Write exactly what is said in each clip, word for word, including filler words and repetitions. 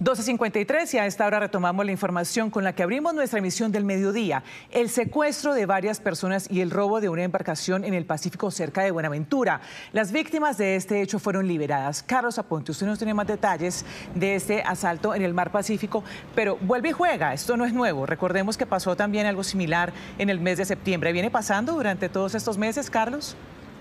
doce cincuenta y tres y a esta hora retomamos la información con la que abrimos nuestra emisión del mediodía. El secuestro de varias personas y el robo de una embarcación en el Pacífico cerca de Buenaventura. Las víctimas de este hecho fueron liberadas. Carlos Aponte, usted nos tiene más detalles de este asalto en el Mar Pacífico, pero vuelve y juega. Esto no es nuevo. Recordemos que pasó también algo similar en el mes de septiembre. ¿Viene pasando durante todos estos meses, Carlos?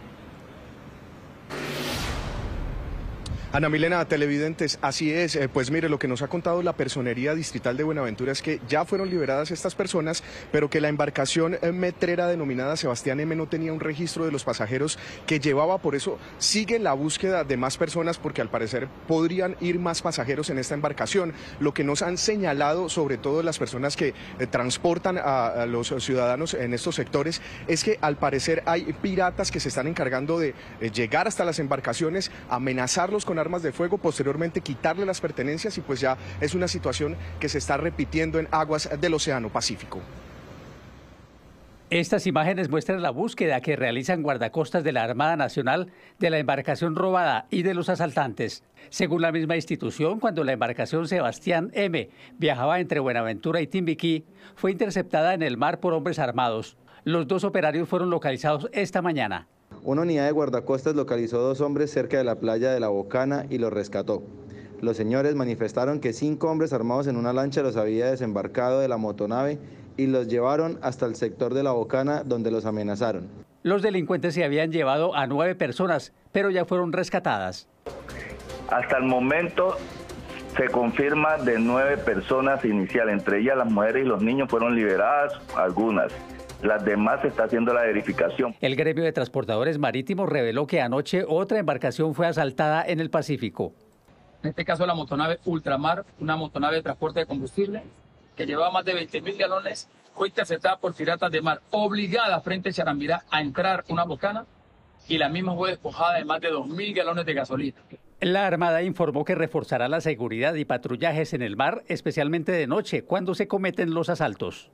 Ana Milena, televidentes, así es. Eh, pues mire, lo que nos ha contado la Personería Distrital de Buenaventura es que ya fueron liberadas estas personas, pero que la embarcación eh, metrera denominada Sebastián M no tenía un registro de los pasajeros que llevaba. Por eso sigue la búsqueda de más personas, porque al parecer podrían ir más pasajeros en esta embarcación. Lo que nos han señalado, sobre todo las personas que eh, transportan a, a los ciudadanos en estos sectores, es que al parecer hay piratas que se están encargando de eh, llegar hasta las embarcaciones, amenazarlos con armas de fuego, posteriormente quitarle las pertenencias, y pues ya es una situación que se está repitiendo en aguas del Océano Pacífico. Estas imágenes muestran la búsqueda que realizan guardacostas de la Armada Nacional de la embarcación robada y de los asaltantes. Según la misma institución, cuando la embarcación Sebastián M viajaba entre Buenaventura y Timbiquí, fue interceptada en el mar por hombres armados. Los dos operarios fueron localizados esta mañana. Una unidad de guardacostas localizó dos hombres cerca de la playa de La Bocana y los rescató. Los señores manifestaron que cinco hombres armados en una lancha los había desembarcado de la motonave y los llevaron hasta el sector de La Bocana, donde los amenazaron. Los delincuentes se habían llevado a nueve personas, pero ya fueron rescatadas. Hasta el momento se confirma de nueve personas inicial, entre ellas las mujeres y los niños fueron liberadas, algunas. Las demás se está haciendo la verificación. El gremio de transportadores marítimos reveló que anoche otra embarcación fue asaltada en el Pacífico. En este caso la motonave Ultramar, una motonave de transporte de combustible que llevaba más de veinte mil galones, fue interceptada por piratas de mar, obligada frente a Charambirá a entrar una bocana, y la misma fue despojada de más de dos mil galones de gasolina. La Armada informó que reforzará la seguridad y patrullajes en el mar, especialmente de noche, cuando se cometen los asaltos.